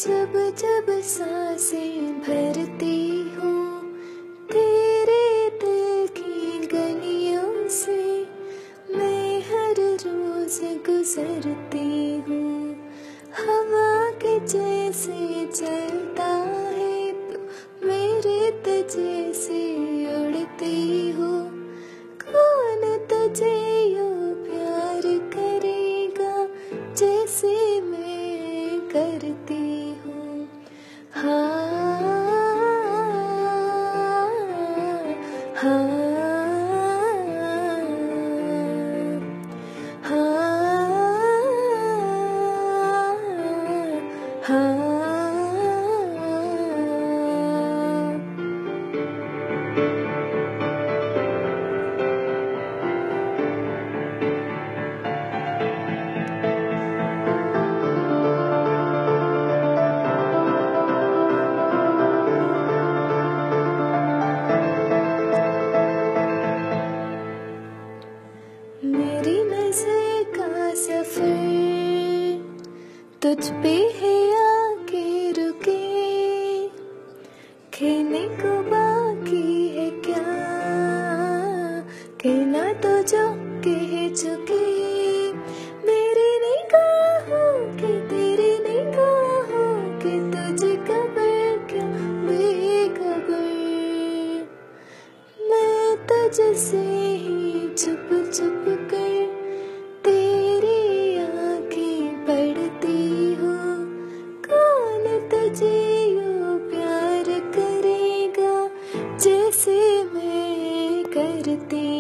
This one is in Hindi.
जब जब सांसें भरती हूँ तेरे दिल की गलियों से, मैं हर रोज गुजरती हूँ। हवा के जैसे चलता है तो मेरे जैसे उड़ती हूँ। कौन तुझे यूं प्यार करेगा जैसे मैं करती हूँ। हाँ हाँ हाँ मेरी नज़र का सफर तुझ पे है आके रुके, कहने को बाकी है क्या, कहना तो जो कह चुके। मेरी निगाहों के तेरी निगाहों के तुझे खबर क्या बेखबर, मैं तुझसे ही छुप छुप कर तेरी आंखें पढ़ती हूँ। कौन तुझे यूं प्यार करेगा जैसे मैं करती